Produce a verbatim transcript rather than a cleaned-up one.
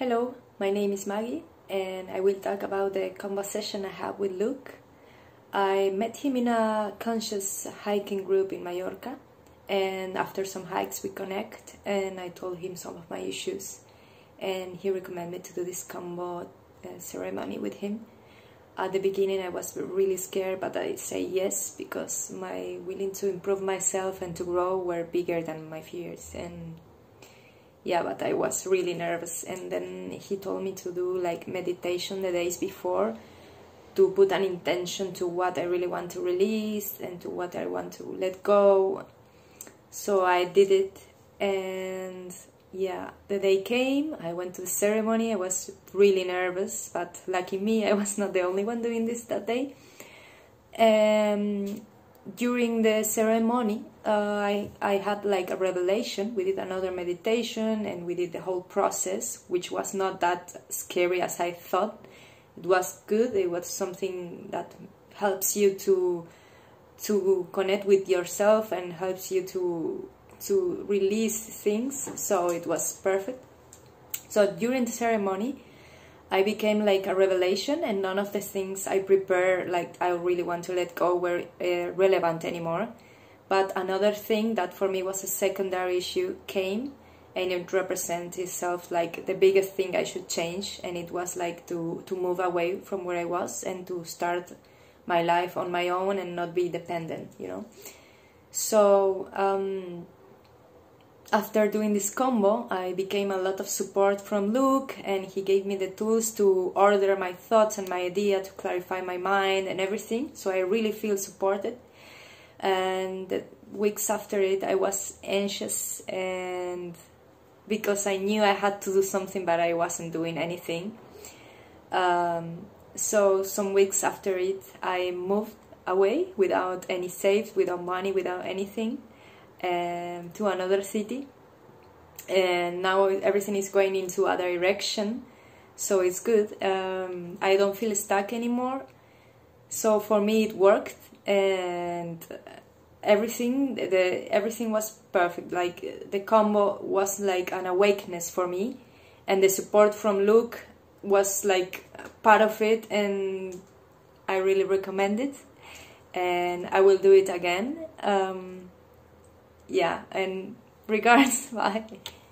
Hello, my name is Maggie and I will talk about the Kambo session I had with Luke. I met him in a conscious hiking group in Mallorca, and after some hikes we connect and I told him some of my issues and he recommended me to do this Kambo uh, ceremony with him. At the beginning I was really scared, but I say yes because my willing to improve myself and to grow were bigger than my fears. And yeah, but I was really nervous, and then he told me to do like meditation the days before to put an intention to what I really want to release and to what I want to let go. So I did it, and yeah, the day came, I went to the ceremony. I was really nervous, but lucky me, I was not the only one doing this that day. Um, during the ceremony, uh, I, I had like a revelation. We did another meditation and we did the whole process, which was not that scary as I thought. It was good. It was something that helps you to to connect with yourself and helps you to to release things. So it was perfect. So during the ceremony I became like a revelation, and none of the things I prepared, like I really want to let go, were uh, relevant anymore. But another thing that for me was a secondary issue came, and it represents itself like the biggest thing I should change, and it was like to, to move away from where I was and to start my life on my own and not be dependent, you know. So um, after doing this Kambo, I became a lot of support from Luke, and he gave me the tools to order my thoughts and my idea, to clarify my mind and everything. So I really feel supported. And weeks after it, I was anxious, and because I knew I had to do something, but I wasn't doing anything. Um, so some weeks after it, I moved away without any saves, without money, without anything. Um, to another city, and now everything is going into a direction, so it's good. um, I don't feel stuck anymore, so for me it worked, and everything the everything was perfect. Like the Kambo was like an awakeness for me, and the support from Luke was like part of it, and I really recommend it, and I will do it again. um, Yeah, and regards, bye.